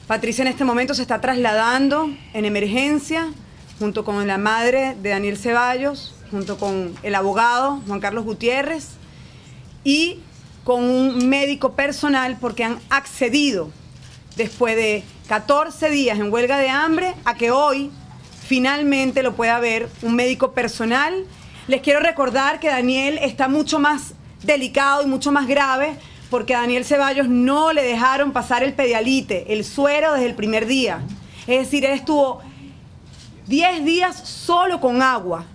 Patricia en este momento se está trasladando en emergencia junto con la madre de Daniel Ceballos, junto con el abogado Juan Carlos Gutiérrez y con un médico personal, porque han accedido después de 14 días en huelga de hambre a que hoy finalmente lo pueda ver un médico personal. Les quiero recordar que Daniel está mucho más delicado y mucho más grave, porque a Daniel Ceballos no le dejaron pasar el pedialite, el suero, desde el primer día. Es decir, él estuvo 10 días solo con agua.